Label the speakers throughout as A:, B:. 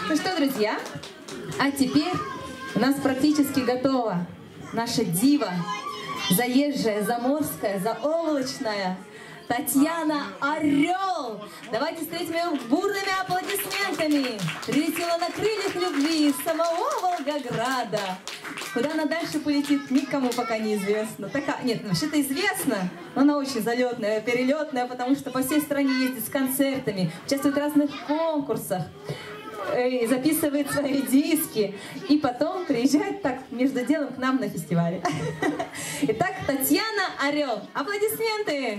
A: Ну что, друзья, а теперь у нас практически готова наша дива, заезжая, заморская, заоблачная Татьяна Орел. Давайте встретим ее бурными аплодисментами. Прилетела на крыльях любви из самого Волгограда. Куда она дальше полетит, никому пока неизвестно. Нет, вообще-то известно, но она очень залетная, перелетная, потому что по всей стране ездит с концертами, участвует в разных конкурсах, записывает свои диски и потом приезжает так между делом к нам на фестивале. Итак, Татьяна Орел. Аплодисменты!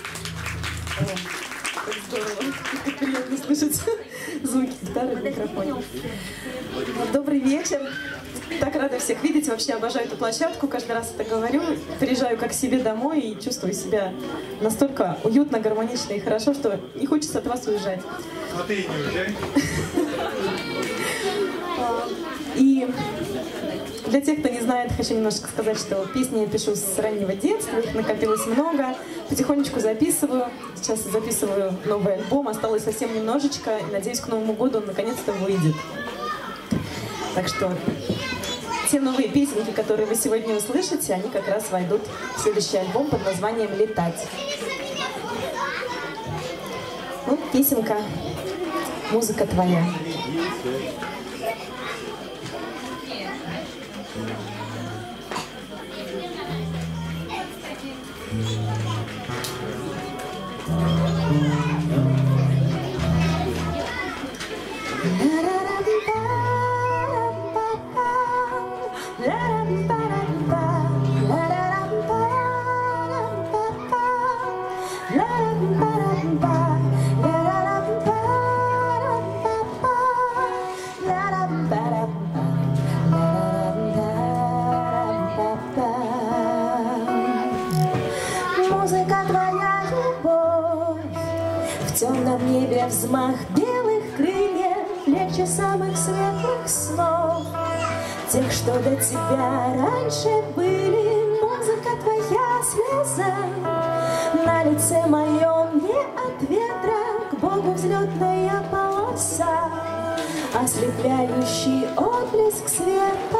B: Как здорово, как приятно слышать звуки гитары в микрофоне. Добрый вечер. Так рада всех видеть. Вообще обожаю эту площадку. Каждый раз это говорю. Приезжаю как к себе домой и чувствую себя настолько уютно, гармонично и хорошо, что не хочется от вас уезжать.
C: А ты и не уезжай.
B: И для тех, кто не знает, хочу немножко сказать, что песни я пишу с раннего детства, их накопилось много, потихонечку записываю. Сейчас записываю новый альбом, осталось совсем немножечко, и надеюсь, к Новому году он наконец-то выйдет. Так что те новые песенки, которые вы сегодня услышите, они как раз войдут в следующий альбом под названием «Летать». Ну, песенка «Музыка твоя».
D: Музыка твоя любовь, в темном небе взмах белых крыльев, легче самых светлых снов, тех, что до тебя раньше были. Музыка твоя слеза на лице моем, не от ветра, к Богу взлетная полоса, ослепляющий отблеск света.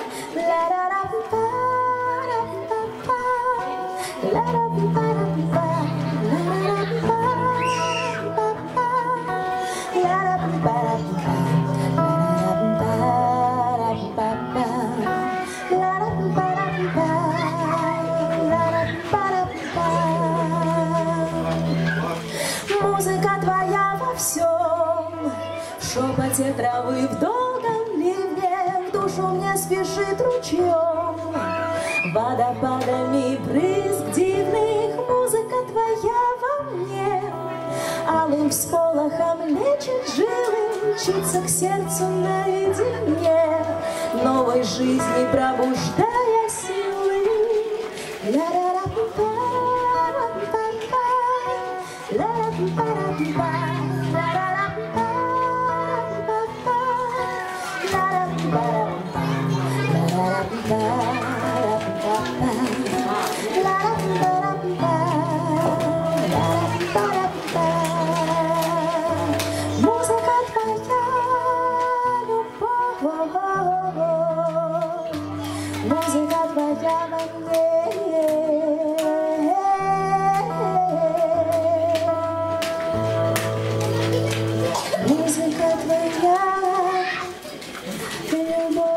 D: Музыка твоя во всем, в шепоте травы, в долгом ливне, в душу мне спешит ручьем, водопадами брызг дивных. Музыка твоя во мне, алым всполохом лечит жилы, мчится к сердцу наедине, новой жизни пробуждая силы. Музыка твоя любовь, музыка твоя во мне. Музыка твоя любовь.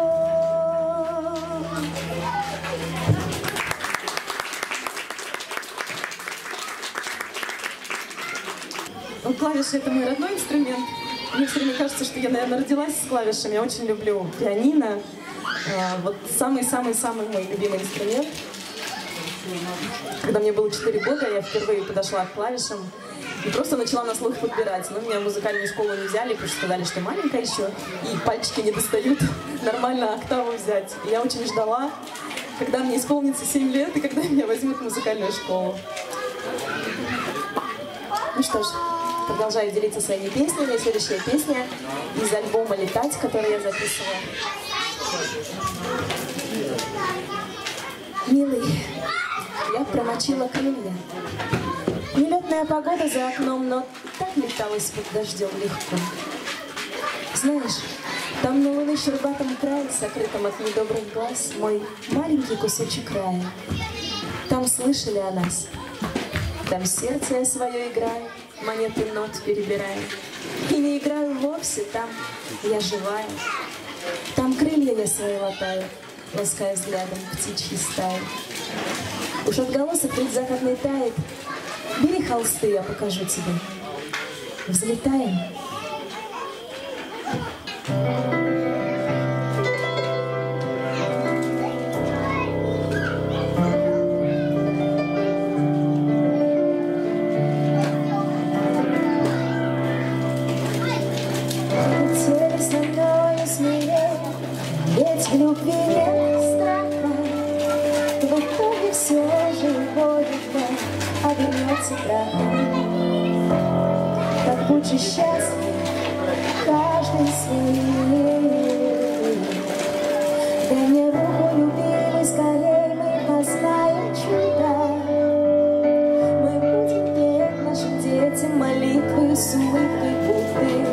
B: Клавиши — это мой родной инструмент. Мне все время кажется, что я, наверное, родилась с клавишами. Я очень люблю пианино. Вот самый-самый-самый мой любимый инструмент. Когда мне было 4 года, я впервые подошла к клавишам и просто начала на слух подбирать. Но меня в музыкальную школу не взяли, потому что сказали, что маленькая еще, и пальчики не достают нормально октаву взять. И я очень ждала, когда мне исполнится 7 лет и когда меня возьмут в музыкальную школу. Ну что ж, продолжаю делиться своими песнями. Следующая песня из альбома «Летать», который я записывала. Милый, я промочила крылья. Нелетная погода за окном, но так леталась под дождем легко. Знаешь, там на луны щербатом крае, сокрытом от недобрых глаз, мой маленький кусочек рая. Там слышали о нас, там сердце я свое играю, монеты нот перебираю. И не играю вовсе, там я живая. Там крылья я свои латаю, лаская взглядом птичьи стаи. Уж отголосок предзакатный тает. Бери холсты, я покажу тебе. Взлетаем.
D: В любви нет страха, в итоге все же горько обернется крахом. Так будь же счастлив, каждый своим. Дай мне руку, любимый, скорей мы познаем чудо. Мы будем петь нашим детям молитвы с улыбкой будто.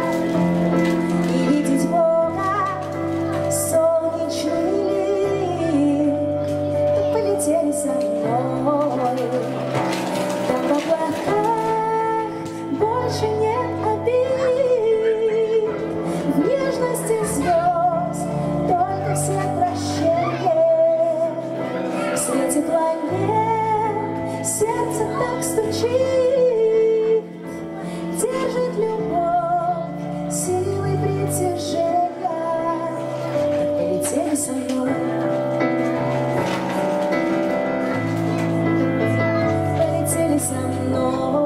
D: И видеть Бога солнечный лик. Так полетели со мной. Там в облаках больше нет обид. В нежности звезд только свет прощения. В свете планет сердце так стучит. Держит любовь силой притяжения. Полетели со мной. Полетели со мной.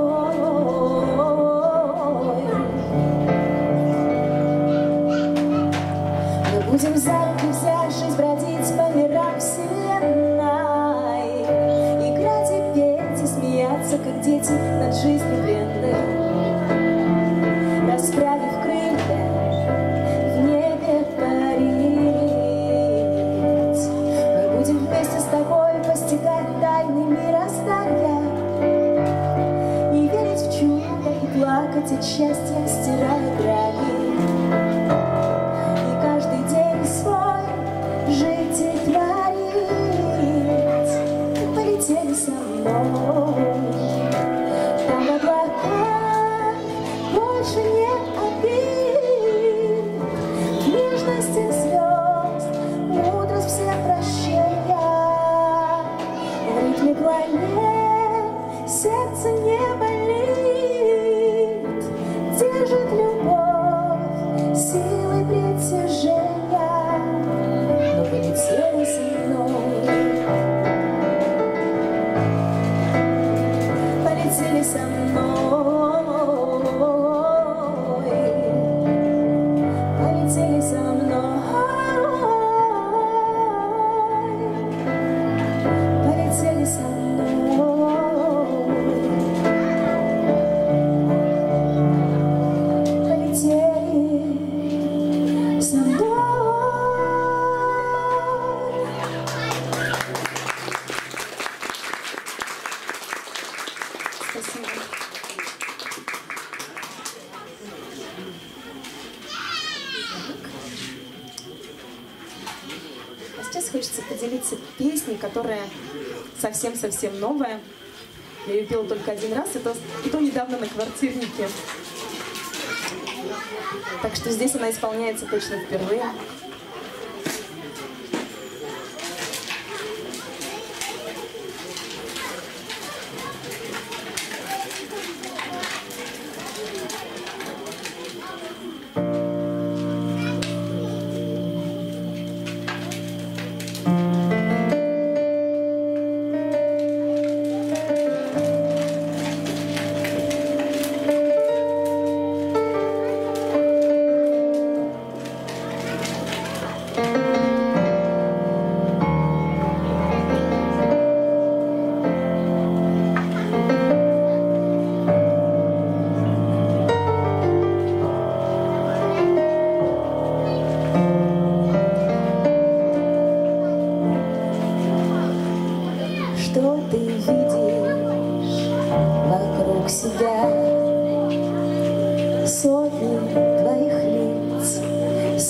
D: Мы будем за руки взявшись бродить по мирам вселенной. Играть и петь, и смеяться, как дети над жизнью бренной. Расправив крылья, в небе парить. Мы будем вместе с тобой постигать тайны мироздания. И верить в чудо, и плакать от счастья, стирая грани. И каждый день свой жить и творить. Полетели со мной. Там в облаках больше нет обид. В нежности звезд мудрость всех прощения. В ритме планет сердце не болит. Держит любовь силой притяжения. Но полетели со мной. Полетели со мной. Полетели со мной. Полетели со мной. Полетели со мной.
B: Спасибо. А сейчас хочется поделиться песней, которая совсем-совсем новая. Я ее пела только один раз, и то недавно на квартирнике. Так что здесь она исполняется точно впервые.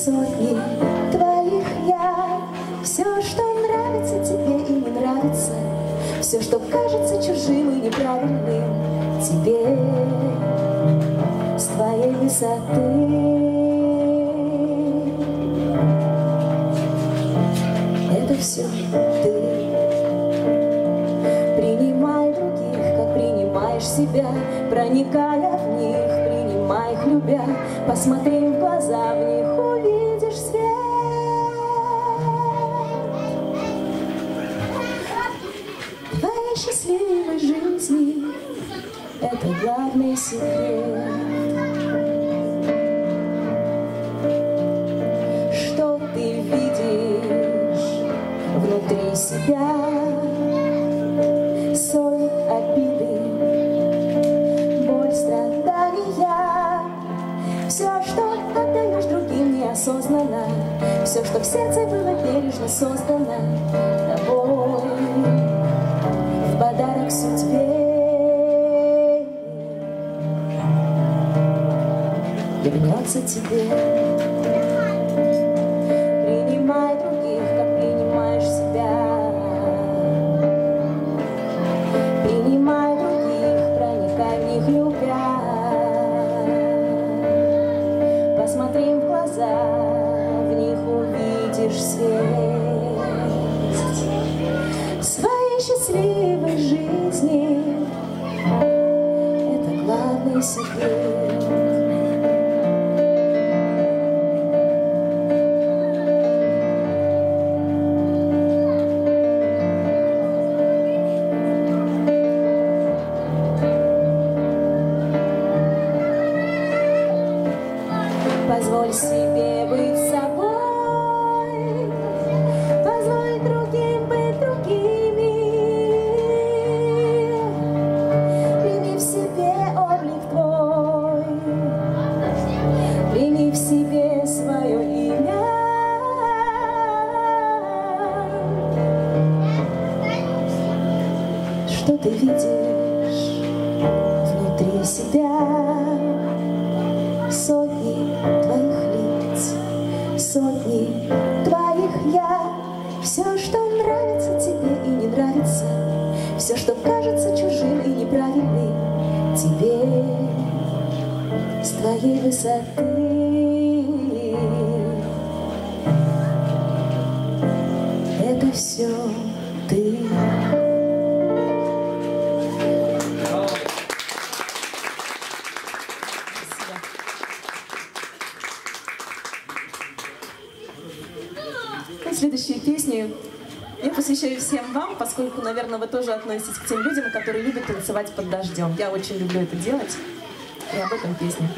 D: сотни твоих я. Все, что нравится тебе и не нравится, все, что кажется чужим и неправильным тебе с твоей высоты. Это все ты. Принимай других, как принимаешь себя, проникая в них, принимай их любя. Посмотри в глаза, в них увидишь свет. Твоей счастливой жизни — это главный секрет. Что ты видишь внутри себя? Соль, обиды, боль, страдания. Все, что отдаешь другим неосознанно, все, что в сердце было бережно создано тобой в подарок судьбе, вернется тебе. Принимай других, как принимаешь себя. Принимай других, проникай в них любя. Посмотри в глаза, в них увидишь свет. Своей счастливой жизни — это главный секрет. Позволь себе быть собой, позволь другим быть другими. Прими в себе облик твой, прими в себе свое имя. Что ты видишь внутри себя? Сотни твоих лиц, сотни твоих я. Все, что нравится тебе и не нравится, все, что кажется чужим и неправильным тебе с твоей высоты. Это все ты.
B: Следующие песни я посвящаю всем вам, поскольку, наверное, вы тоже относитесь к тем людям, которые любят танцевать под дождем. Я очень люблю это делать, и об этом песня.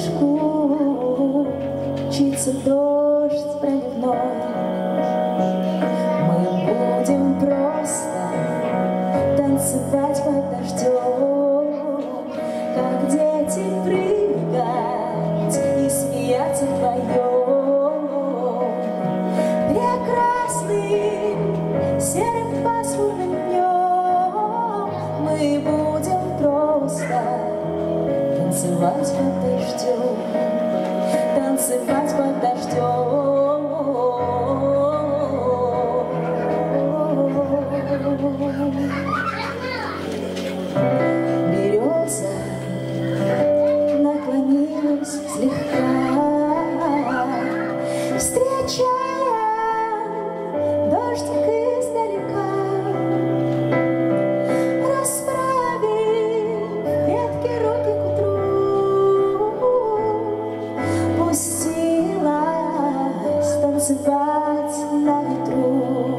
D: Мчится дождь проливной. как дети прыгать и смеяться вдвоем. Прекрасным серым пасмурным днем мы будем просто танцевать под дождем, танцевать под дождем. Береза наклонилась слегка, встречая дождик издалека, расправив ветки руки к утру, пустилась танцевать на ветру.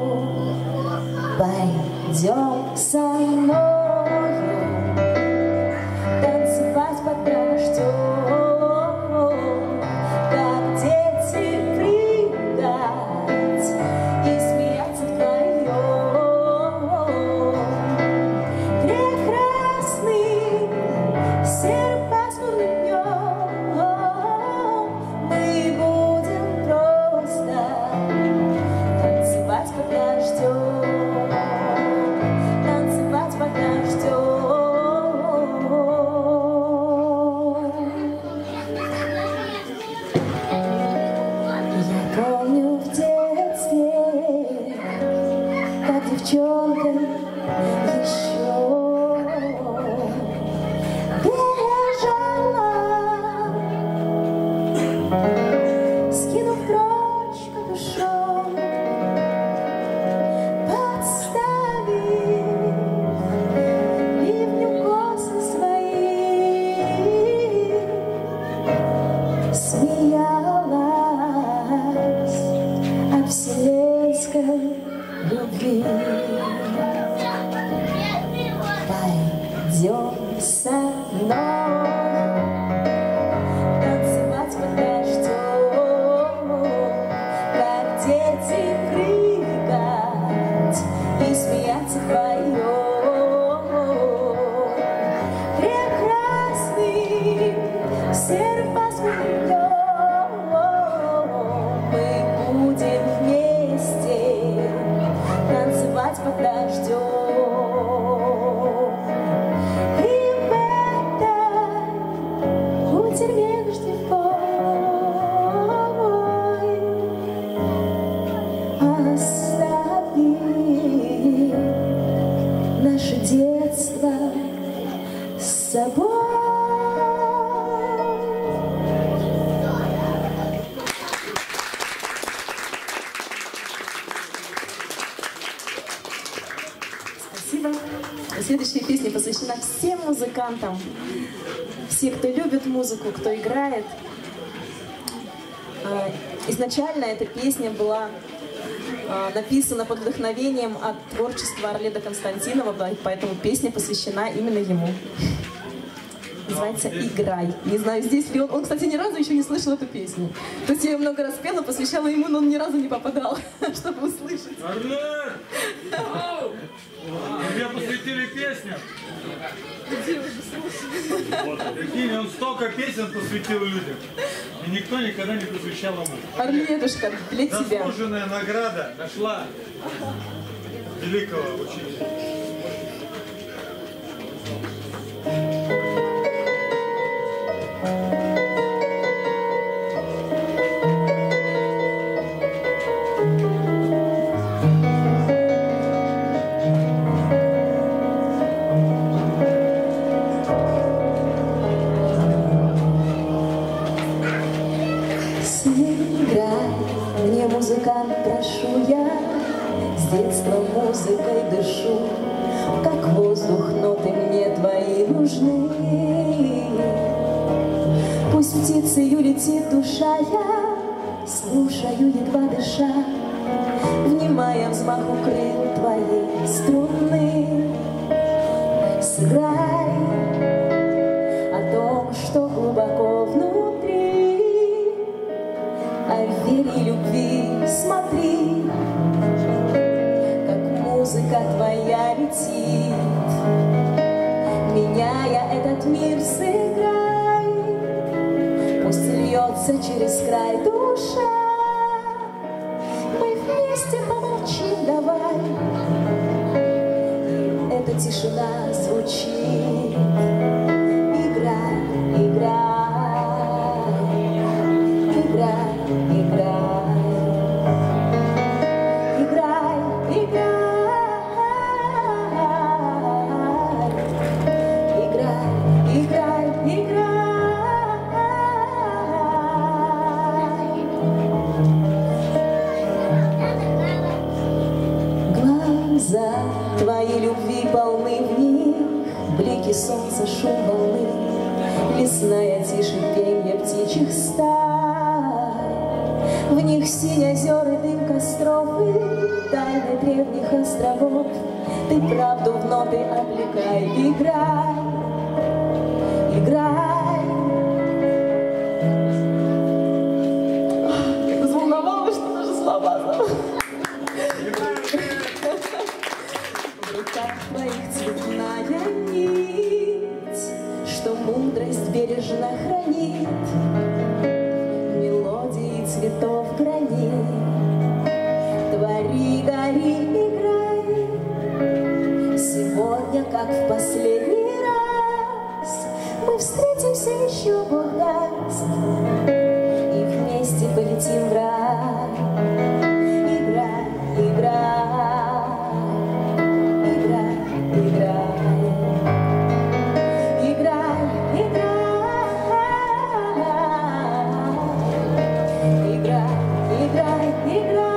D: Пойдем со мною танцевать под дождем, как дети прыгать и смеяться вдвоем. Прекрасным серым пасмурным днем мы будем просто танцевать под дождем, танцевать под дождем. Я помню в детстве, как девчонка еще бежала, скинув прочь капюшон, подставив ливню косы свои, смеялась о вселенской любви. Пойдем со мной танцевать под дождем, как дети прыгать и смеяться вдвоем. Прекрасным серым пасмурным днем мы будем вместе танцевать под дождем. И в этой кутерьме дождевой оставим наше детство с собой.
B: Спасибо. Следующая песня посвящена всем музыкантам, все, кто любит музыку, кто играет. Изначально эта песня была написана под вдохновением от творчества Орледа Константинова, поэтому песня посвящена именно ему. Называется «Играй». Не знаю, здесь ли он. Он, кстати, ни разу еще не слышал эту песню. То есть я ее много раз пела, посвящала ему, но он ни разу не попадал, чтобы услышать.
C: Орлен! Тебе посвятили песню? Прикинь, он столько песен посвятил людям, и никто никогда не посвящал ему.
B: Орледушка, для тебя.
C: Заслуженная награда нашла великого учителя.
D: Сыграй мне, музыкант, прошу я, с детства музыкой дышу, как воздух, ноты мне твои нужны. Пусть птицею летит душа, я слушаю, едва дыша, внимая взмаху крыл твоей струны. Сыграй о том, что глубоко внутри, о вере и любви. Смотри, как музыка твоя летит, меняя этот мир. льется через край душа. Мы вместе помолчим, давай. И эта тишина звучит. Играй, играй, играй, играй, играй, играй, играй, играй. Глаза твоей любви полны, в них блики солнца, шум волны, лесная тишь и пенье птичьих стай. В них синь озер и дым костров и тайны древних островов. Ты правду в ноты облекай, играй, играй. Так взволновалась, что даже слова забыла. В руках твоих цветная нить, что мудрость бережно хранит, мелодии цветов гранит. Твори, гори, играй, сегодня, как в последний раз, мы встретимся еще, Бог даст, и вместе полетим в рай. Играй, играй, играй, играй, играй, играй, играй, играй, играй.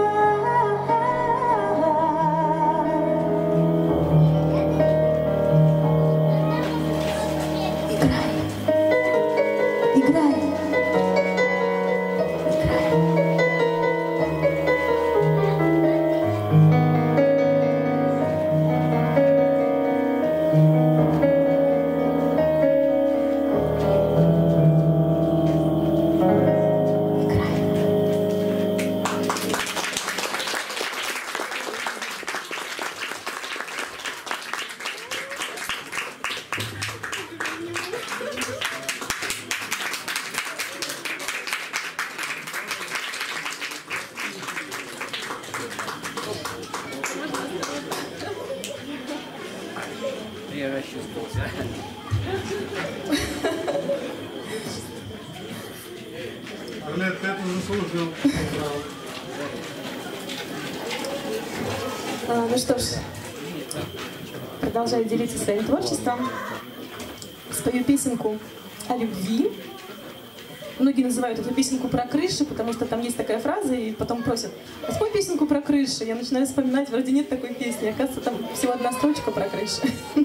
E: Я расчувствовался.
C: Орлет, ты это заслужил.
B: Ну что ж, продолжаю делиться своим творчеством. Спою песенку о любви. Многие называют эту песенку про крыши, потому что там есть такая фраза, и потом просят: а спой песенку про крыши. Я начинаю вспоминать, вроде нет такой песни. Оказывается, там всего одна строчка про крыши.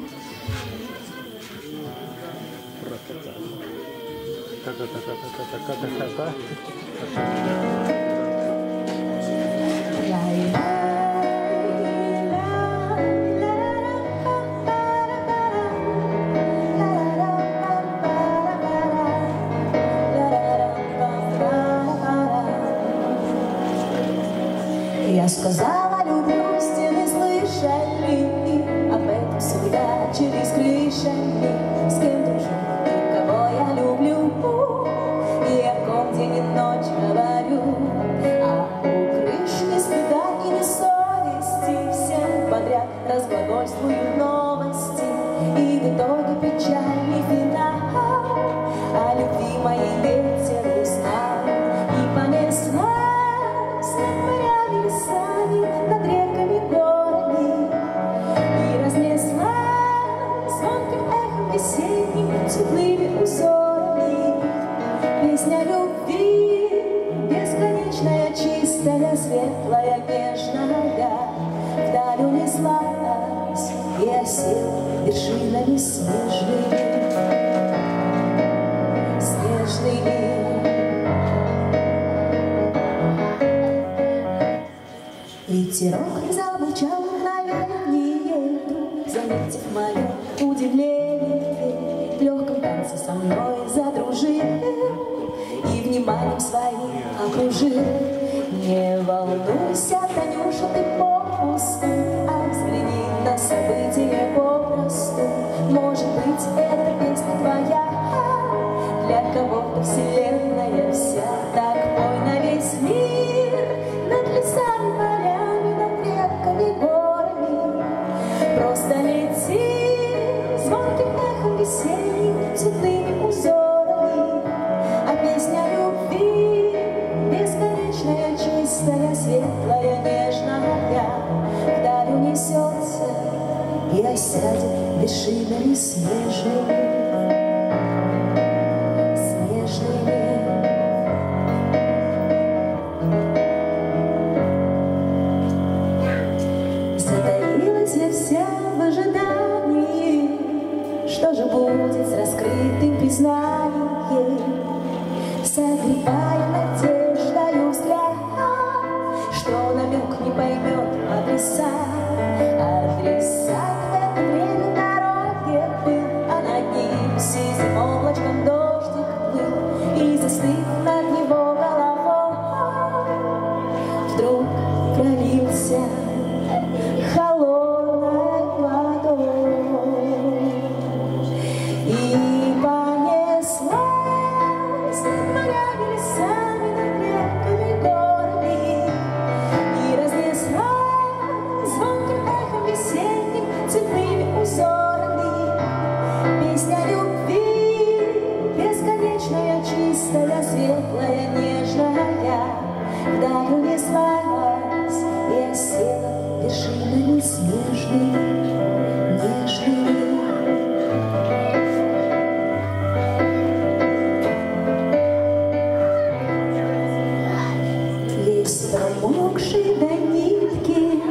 D: Я сказала, люблю, стены слышали об этом всегда через крышами. С кем дружу, кого я люблю, и о ком день и ночь говорю. А у крыш ни стыда и ни совести, всем подряд разглагольствуют новости. И в итоге печальный финал, о любви моей ветер узнал и понеслась над морями, лесами, над реками, горами, и разнеслась звонким эхом весенним, цветными узорами. Песня любви бесконечная, чистая, светлая, нежная, вдаль унеслась и осела вершинами снежными, снежными. Ветерок замолчал мгновенье, заметив мое удивление, в легком танце со мной задружил и вниманием своим окружил. Не волнуйся, Танюша, ты попусту, а взгляни на события попросту. Может быть, эта песня твоя, для кого-то вселенная Белая вся, так пой на весь мир, над лесами, полями, над реками, горами. Просто лети звонким эхом весенним, цветными узорами. А песня любви бесконечная, чистая, светлая, нежная, вдаль унесется и осядет вершинами снежными. Затаилась я вся в ожидании, что же будет с раскрытым признанием, согревая надеждою взгляд, что намек не поймет адреса. Адреса в это время дороге был, а над ним сизым облачком дождик плыл, и застыв над его головой, вдруг пролился холодной водой. И понеслась над морями, лесами, над реками, горами, и разнеслась звонким эхом весенним, цветными узорами. Песня любви бесконечная, чистая, светлая, нежная, вдаль унеслась и осела вершинами снежными, нежными. Весь промокший до нитки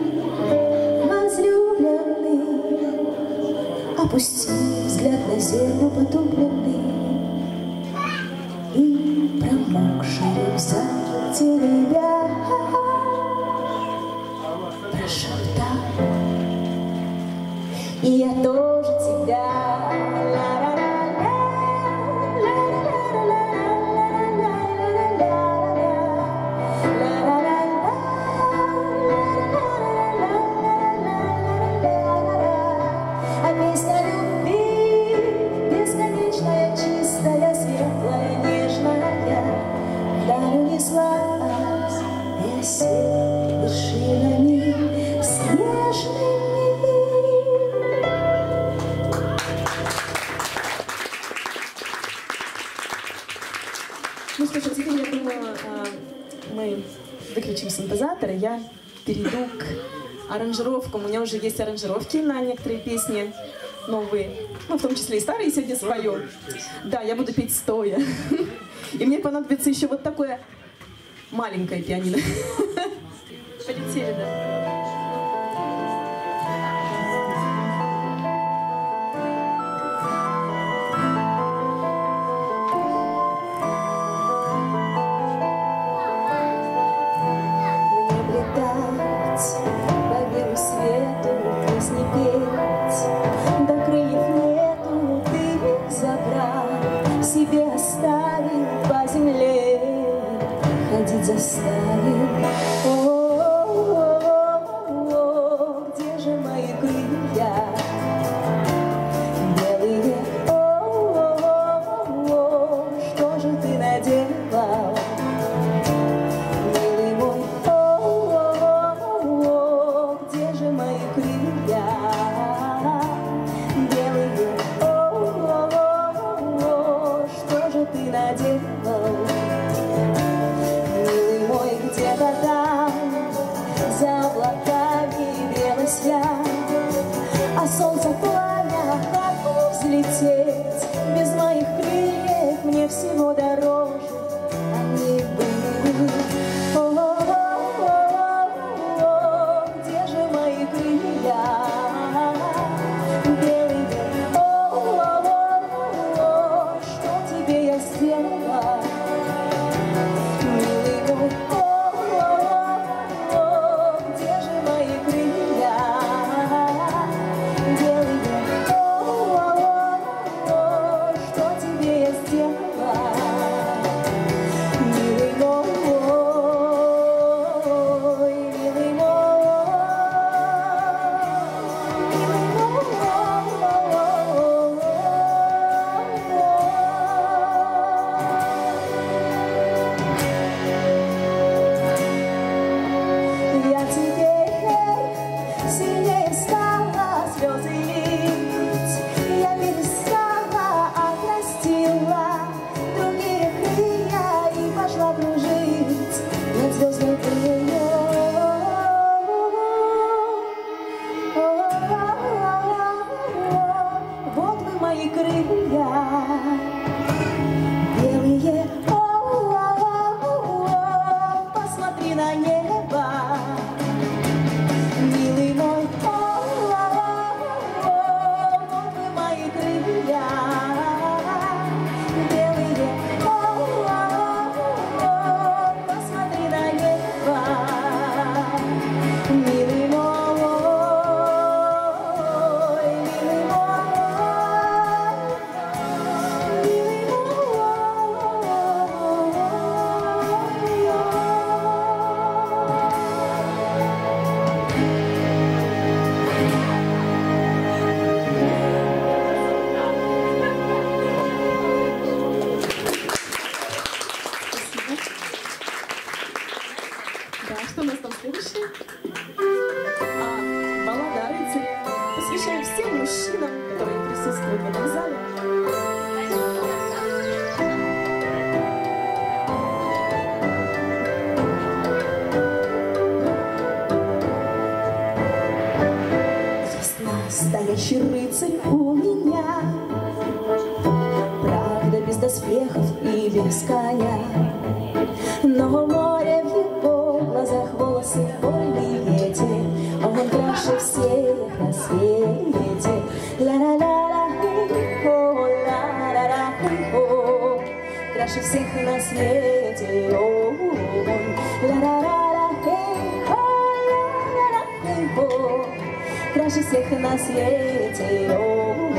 D: возлюбленный, опустив взгляд на землю потупленный, и промокший рюкзак теребя прошептал: и я тоже тебя. А песня любви бесконечная, чистая, светлая, нежная, вдаль унеслась и осела вершинами снежными.
B: Ну что ж, а теперь, я думаю, мы выключим синтезатор, и я перейду к аранжировкам. У меня уже есть аранжировки на некоторые песни новые, ну, в том числе и старые, сегодня спою. Да, я буду петь стоя. И мне понадобится еще вот такое маленькое пианино. Полетели, да.
D: По белу свету песни петь, до крыльев нету, ты их забрал, себе оставил, по земле ходить заставил. О, где же мои крылья белые? О, что же ты наделал? Милый мой, где-то там за облаками грелась я, а солнце пламя, как взлететь? Без моих крыльев мне всего дороже они были. О, где же мои крылья белые? Что тебе я сделала? Милый мой, где же мои крылья белые? Что тебе я сделала?
B: следующая. Баллада о рыцаре. Посвящаю всем мужчинам, которые присутствуют в этом зале.
D: Настоящий рыцарь у меня, правда, без доспехов и без коня. Но море в его глазах, волосы, вольный ветер, он краше всех на свете. Ла-ла-ла-ла-хи-хо, ла-ла-ла-хи-хо, краше всех на свете он. Ла-ла-ла-ла-хи-хо, ла-ла-ла-хи-хо, краше всех на свете он.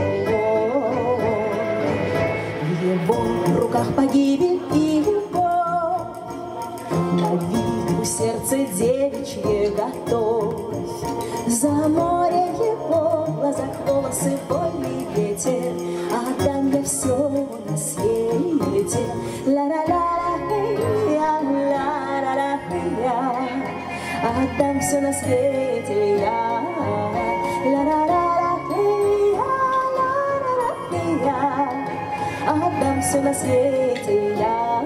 D: В его руках погибель и любовь, на битву сердце девичье готовь. За море в его глазах, волосы, вольный ветер, отдам я все на свете. Ла-ла-ла-ла-хи-я, ла-ла-ла-хи-я, отдам все на свете я. Ла-ла-ла-ла-хи-я, ла-ла-ла-хи-я, отдам все на свете я.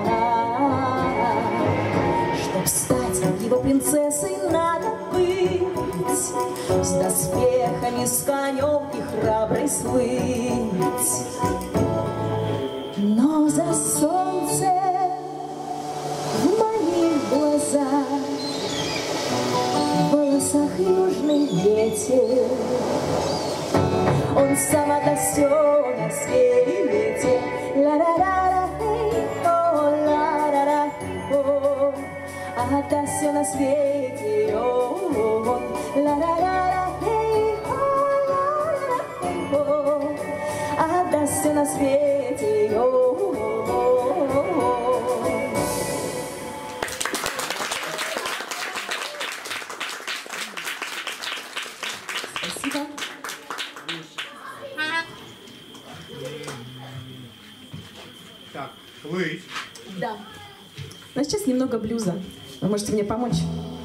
D: Чтоб стать его принцессой, надо быть с доспехами, с конем и храброй слыть. Но за солнце в моих глазах, в волосах южный ветер, он сам отдаст все на свете. Ла-ла-ла-ла-хи-хо, ла-ла-ла-хи-хо, отдаст все на свете он. Ла-ла-ла-ла-хи-хо, ла-ла-ла-хи-хо, отдаст все на свете он.
B: Спасибо.
C: Так, плыть.
B: Да. Но сейчас немного блюза. Вы можете мне помочь?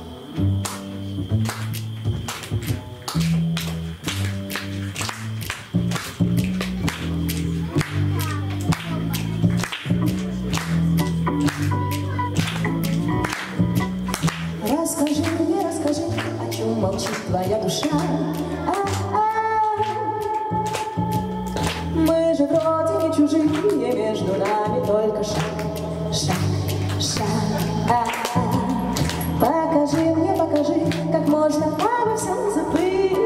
D: Расскажи мне, расскажи, о чем молчит твоя душа. Мы же вроде не чужие, между нами только шаг, шаг, шаг. Покажи мне, покажи, как можно обо всем забыть.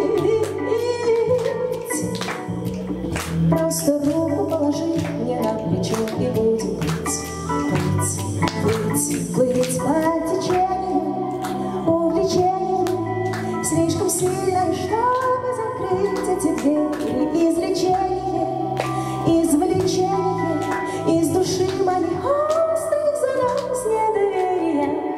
D: Просто руку положи мне на плечо и будем плыть, плыть, плыть, плыть по течению, увлечение слишком сильное, чтобы закрыть эти двери. Излечение, извлечение из души моих острых занос недоверия.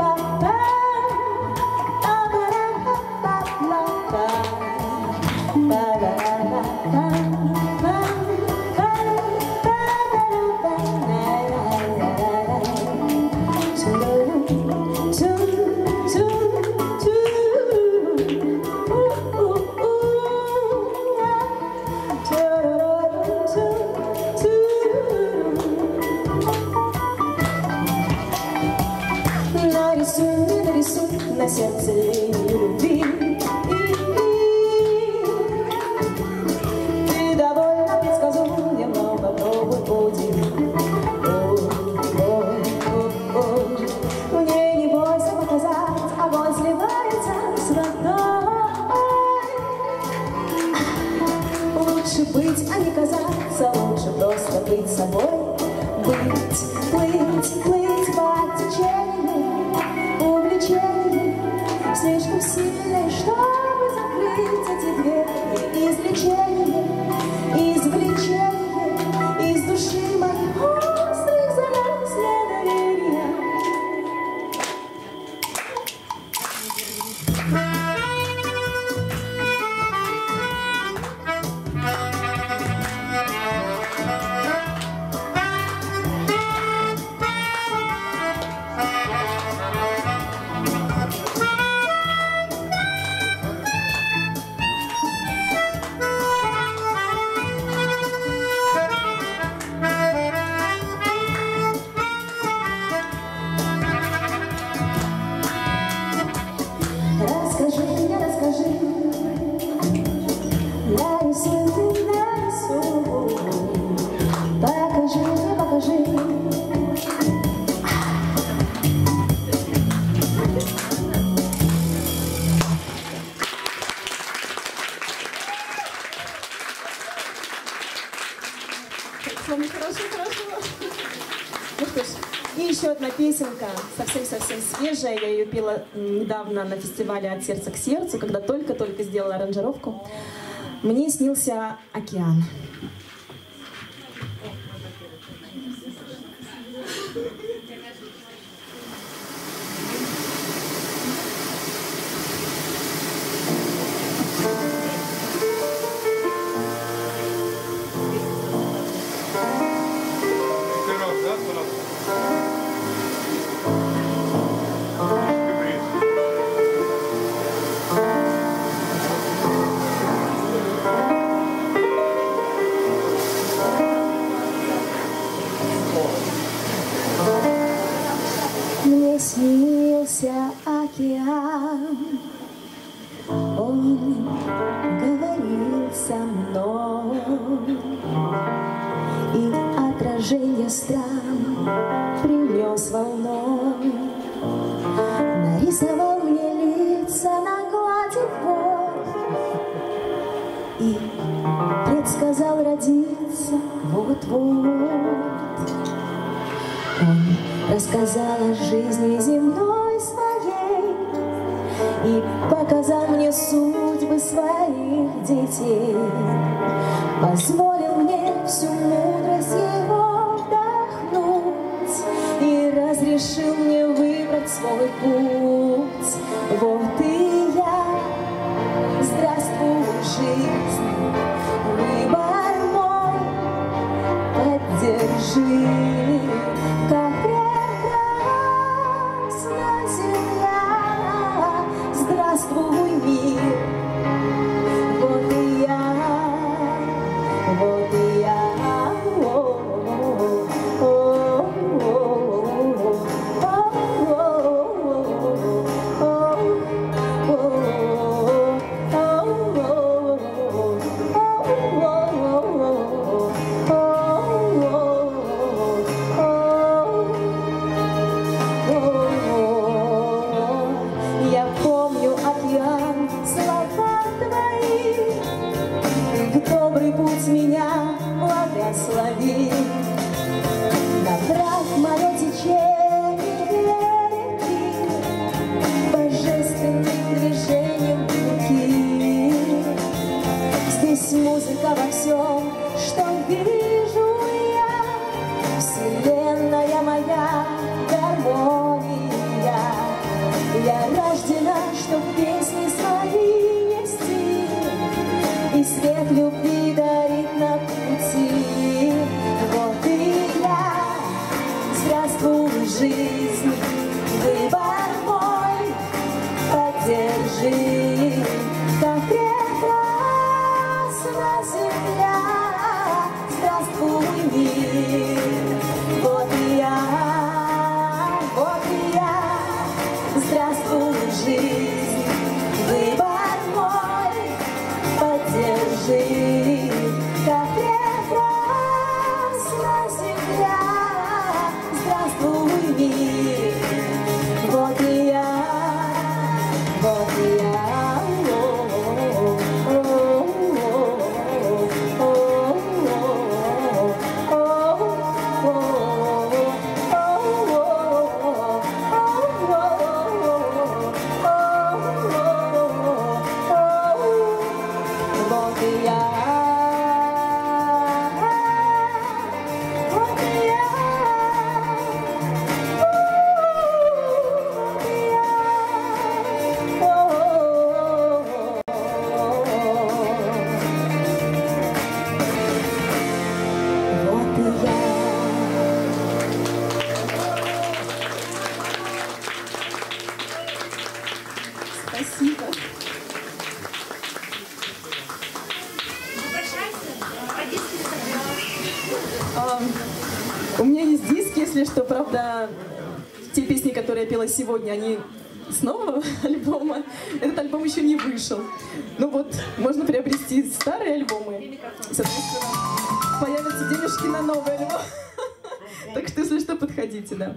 D: Нарисуй на сердце линию любви. Ты довольно предсказуем, но попробуй будем. Мне не бойся показать, огонь сливается с водой. Лучше быть, а не казаться, лучше просто быть собой. Быть, плыть, плыть по течению, увлечение слишком сильное, чтобы закрыть эти двери. Излечение, извлечение из души моих острых занос недоверия.
B: одна песенка, совсем-совсем свежая. Я ее пела недавно на фестивале «От сердца к сердцу», когда только-только сделала аранжировку. Мне снился океан.
D: Мне снился океан, он говорил со мной, и отражение стран принес волной, нарисовал мне лица на глади вод и предсказал родиться вот-вот. Он рассказал о жизни земной своей и показал мне судьбы своих детей. Позволил мне всю мудрость его вдохнуть и разрешил мне выбрать свой путь. Вот и я, здравствуй, жизнь, выбор мой, поддержи. Как прекрасна земля, здравствуй, мир. Вот и я, вот и я. Меня благослови, направь мое течение реки божественным движением руки. Здесь музыка во всем, что вижу я, вселенная моя гармония. Я рождена, чтоб песни свои нести и свет любви дарит на пути. Вот и я, здравствуй, жизнь, выбор мой, поддержи. Как прекрасна земля, здравствуй, мир. Вот и я, здравствуй, жизнь, выбор мой, поддержи. Как прекрасна земля, здравствуй, мир. Вот и я, вот и я.
B: Спасибо. У меня есть диск, если что, правда, те песни, которые я пела сегодня, они с нового альбома. Этот альбом еще не вышел. Ну вот, можно приобрести старые альбомы. Соответственно, появятся денежки на новый альбом. Так что, если что, подходите, да.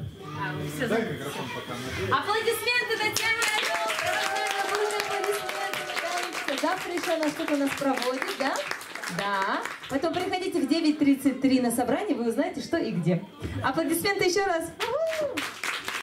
A: Аплодисменты Татьяне Орел! Завтра еще она что-то у нас проводит, да? Да. Потом приходите в 9:33 на собрание, вы узнаете, что и где. Аплодисменты еще раз.